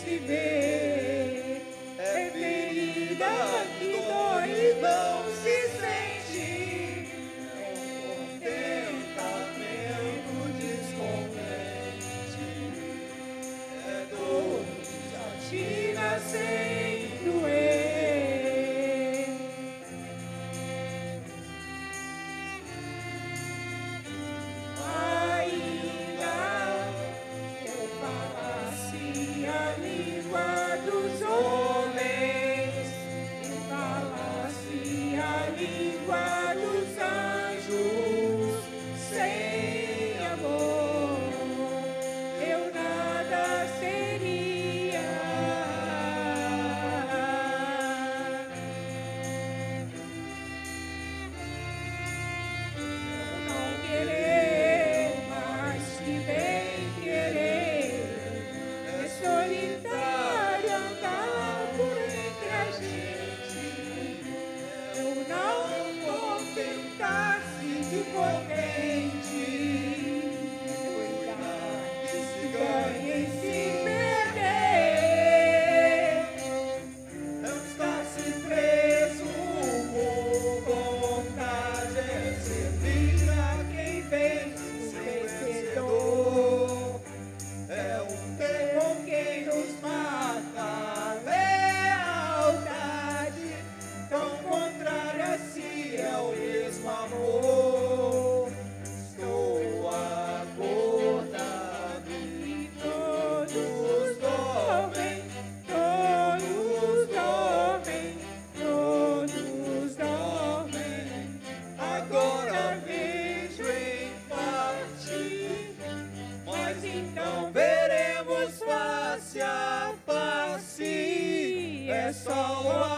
se vê. É ferida que dói e não se sente. É contentamento descontente. É dor desatina sem doer. Ainda eu falasse a língua dos homens, eu falasse a língua dos anjos, sem amor eu nada seria. Não querer mais que bem querer, é solitário andar por entre a gente. Eu não contentar-se de potente, cuidar que se ganha e se perder. Não estar-se preso com vontade, é servir a quem vence o vencedor. É o ter com quem nos mata a lealdade, tão contrária a si é o mesmo amor. Estou acordado e todos dormem, todos dormem, todos dormem. Agora vejo em parte, mas então veremos face a face. É só o